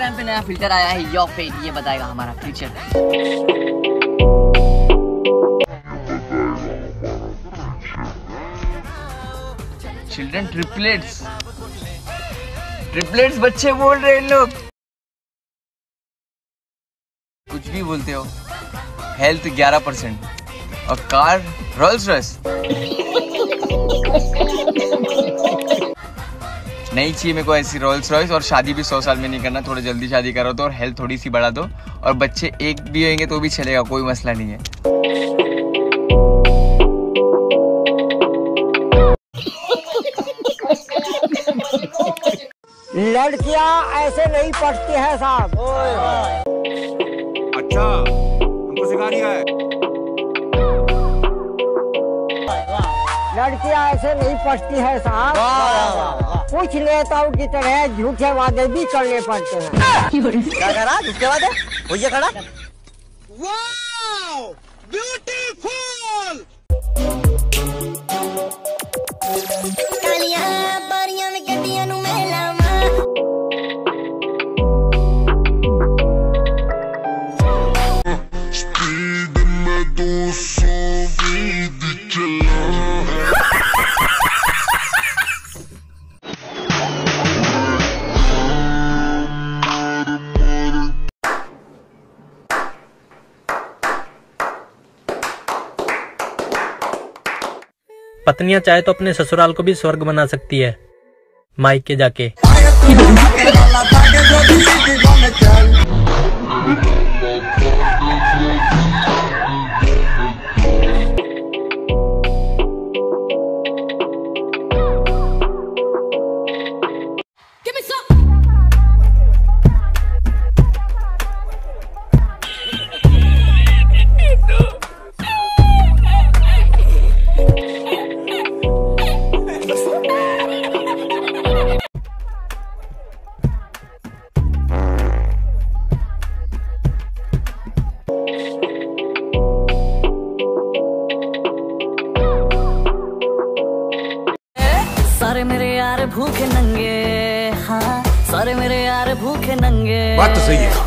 Instagram पे नया filter आया है योर फेस, ये बताएगा हमारा फ्यूचर। चिल्ड्रन ट्रिपलेट्स बच्चे बोल रहे हैं लोग, कुछ भी बोलते हो। हेल्थ 11% और कार रोल्स रॉयस। नहीं चाहिए मेरे को ऐसी रोल्स रॉयस, और शादी भी 100 साल में नहीं करना, थोड़ा जल्दी शादी करो तो, और हेल्थ थोड़ी सी बढ़ा दो, और बच्चे एक भी होंगे तो भी चलेगा, कोई मसला नहीं है। लड़कियां ऐसे नहीं पढ़ती है साहब। अच्छा, हमको सिखा रही है। लड़कियां ऐसे नहीं पढ़ती है साहब। कुछ नेताओं की तरह झूठे वादे भी करने पड़ते हैं। क्या करा? झूठे वादे? भैया खड़ा। Wow, beautiful. पत्नियां चाहे तो अपने ससुराल को भी स्वर्ग बना सकती है, मायके जाके। सारे मेरे यार भूखे नंगे, हाँ सारे मेरे यार भूखे नंगे। बात तो सही है।